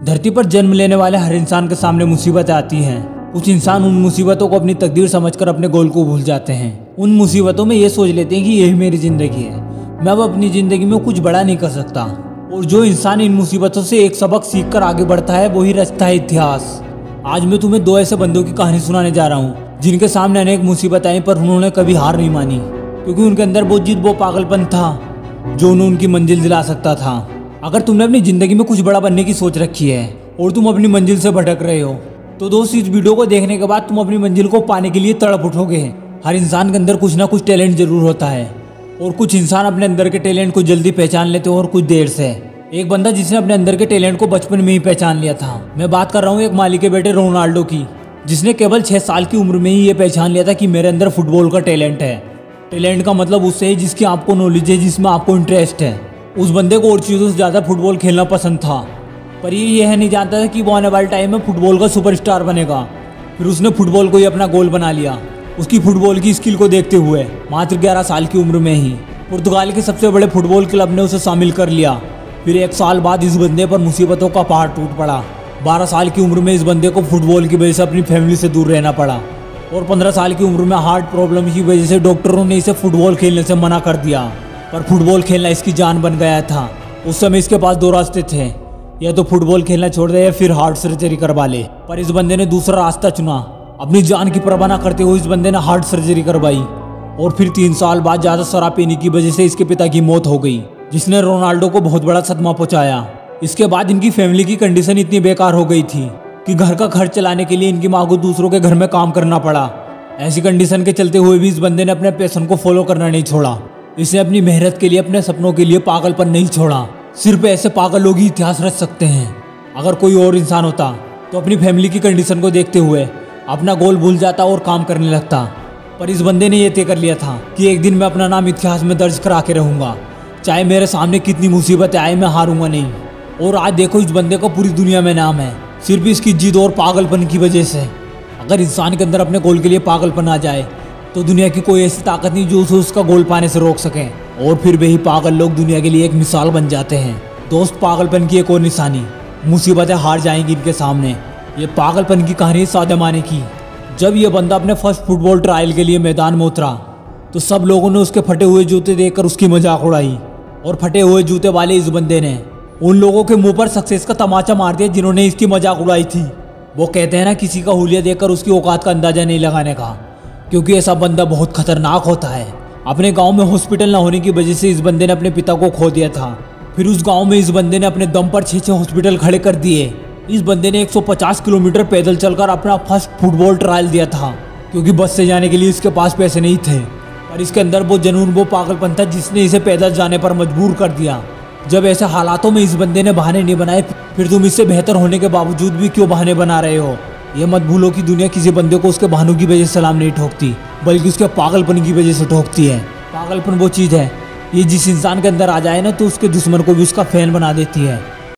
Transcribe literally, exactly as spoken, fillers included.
धरती पर जन्म लेने वाले हर इंसान के सामने मुसीबतें आती हैं। कुछ इंसान उन मुसीबतों को अपनी तकदीर समझकर अपने गोल को भूल जाते हैं। उन मुसीबतों में ये सोच लेते हैं कि यही मेरी जिंदगी है, मैं अब अपनी जिंदगी में कुछ बड़ा नहीं कर सकता। और जो इंसान इन मुसीबतों से एक सबक सीखकर आगे बढ़ता है वही रचता है इतिहास। आज मैं तुम्हें दो ऐसे बंदों की कहानी सुनाने जा रहा हूँ जिनके सामने अनेक मुसीबत आई पर उन्होंने कभी हार नहीं मानी, क्योंकि उनके अंदर वो जिद वो पागलपन था जो उन्हें उनकी मंजिल दिला सकता था। अगर तुमने अपनी जिंदगी में कुछ बड़ा बनने की सोच रखी है और तुम अपनी मंजिल से भटक रहे हो तो दोस्त इस वीडियो को देखने के बाद तुम अपनी मंजिल को पाने के लिए तड़प उठोगे। हर इंसान के अंदर कुछ ना कुछ टैलेंट जरूर होता है और कुछ इंसान अपने अंदर के टैलेंट को जल्दी पहचान लेते हो और कुछ देर से। एक बंदा जिसने अपने अंदर के टैलेंट को बचपन में ही पहचान लिया था। मैं बात कर रहा हूँ एक माली के बेटे रोनाल्डो की, जिसने केवल छह साल की उम्र में ही ये पहचान लिया था कि मेरे अंदर फुटबॉल का टैलेंट है। टैलेंट का मतलब उससे है जिसकी आपको नॉलेज है, जिसमें आपको इंटरेस्ट है। उस बंदे को और चीज़ों से ज़्यादा फुटबॉल खेलना पसंद था, पर ये यह नहीं जानता था कि वो आने वाले टाइम में फुटबॉल का सुपरस्टार बनेगा। फिर उसने फुटबॉल को ही अपना गोल बना लिया। उसकी फुटबॉल की स्किल को देखते हुए मात्र ग्यारह साल की उम्र में ही पुर्तगाल के सबसे बड़े फुटबॉल क्लब ने उसे शामिल कर लिया। फिर एक साल बाद इस बंदे पर मुसीबतों का पहाड़ टूट पड़ा। बारह साल की उम्र में इस बंदे को फुटबॉल की वजह से अपनी फैमिली से दूर रहना पड़ा और पंद्रह साल की उम्र में हार्ट प्रॉब्लम की वजह से डॉक्टरों ने इसे फुटबॉल खेलने से मना कर दिया। पर फुटबॉल खेलना इसकी जान बन गया था। उस समय इसके पास दो रास्ते थे, या तो फुटबॉल खेलना छोड़ दे या फिर हार्ट सर्जरी करवा ले। पर इस बंदे ने दूसरा रास्ता चुना। अपनी जान की परवाह न करते हुए इस बंदे ने हार्ट सर्जरी करवाई और फिर तीन साल बाद ज़्यादा शराब पीने की वजह से इसके पिता की मौत हो गई, जिसने रोनाल्डो को बहुत बड़ा सदमा पहुंचाया। इसके बाद इनकी फैमिली की कंडीशन इतनी बेकार हो गई थी कि घर का खर्च चलाने के लिए इनकी माँ को दूसरों के घर में काम करना पड़ा। ऐसी कंडीशन के चलते हुए भी इस बंदे ने अपने पैशन को फॉलो करना नहीं छोड़ा। इसने अपनी मेहनत के लिए, अपने सपनों के लिए पागलपन नहीं छोड़ा। सिर्फ ऐसे पागल लोग ही इतिहास रच सकते हैं। अगर कोई और इंसान होता तो अपनी फैमिली की कंडीशन को देखते हुए अपना गोल भूल जाता और काम करने लगता। पर इस बंदे ने यह तय कर लिया था कि एक दिन मैं अपना नाम इतिहास में दर्ज करा के रहूँगा, चाहे मेरे सामने कितनी मुसीबतें आए, मैं हारूंगा नहीं। और आज देखो इस बंदे को पूरी दुनिया में नाम है, सिर्फ इसकी जिद और पागलपन की वजह से। अगर इंसान के अंदर अपने गोल के लिए पागलपन आ जाए तो दुनिया की कोई ऐसी ताकत नहीं जो उसे उसका गोल पाने से रोक सके। और फिर वही पागल लोग दुनिया के लिए एक मिसाल बन जाते हैं। दोस्त, पागलपन की एक और निशानी, मुसीबतें हार जाएंगी इनके सामने। ये पागलपन की कहानी सादेमाने की। जब ये बंदा अपने फर्स्ट फुटबॉल ट्रायल के लिए मैदान में उतरा तो सब लोगों ने उसके फटे हुए जूते देखकर उसकी मजाक उड़ाई और फटे हुए जूते वाले इस बंदे ने उन लोगों के मुंह पर सक्सेस का तमाचा मार दिया जिन्होंने इसकी मजाक उड़ाई थी। वो कहते हैं ना, किसी का हुलिया देखकर उसकी औकात का अंदाजा नहीं लगाने का, क्योंकि ऐसा बंदा बहुत खतरनाक होता है। अपने गांव में हॉस्पिटल न होने की वजह से इस बंदे ने अपने पिता को खो दिया था। फिर उस गांव में इस बंदे ने अपने दम पर छह छह हॉस्पिटल खड़े कर दिए। इस बंदे ने एक सौ पचास किलोमीटर पैदल चलकर अपना फर्स्ट फुटबॉल ट्रायल दिया था, क्योंकि बस से जाने के लिए इसके पास पैसे नहीं थे। पर इसके अंदर वो जुनून, वो पागलपन था जिसने इसे पैदल जाने पर मजबूर कर दिया। जब ऐसे हालातों में इस बंदे ने बहाने नहीं बनाए, फिर तुम इससे बेहतर होने के बावजूद भी क्यों बहाने बना रहे हो? ये मत भूलो कि दुनिया किसी बंदे को उसके बहानों की वजह से सलाम नहीं ठोकती, बल्कि उसके पागलपन की वजह से ठोकती है। पागलपन वो चीज़ है, ये जिस इंसान के अंदर आ जाए ना तो उसके दुश्मन को भी उसका फैन बना देती है।